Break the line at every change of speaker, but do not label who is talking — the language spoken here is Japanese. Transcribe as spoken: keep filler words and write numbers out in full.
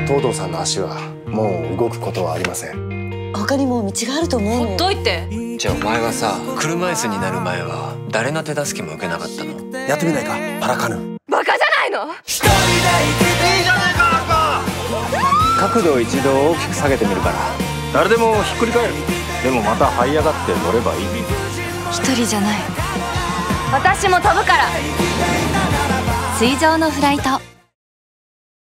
東堂さんの足はもう動くことはありません。
他にも道があると思うのよ。
ほっといて。
じゃあお前はさ、車椅子になる前は誰の手助けも受けなかったの？
やってみないか、パラカヌー。
バカじゃないの？
角度を一度大きく下げてみるから。誰でもひっくり返る。でもまた這い上がって乗ればいい。
一人じゃない。私も飛ぶから。
水上のフライト。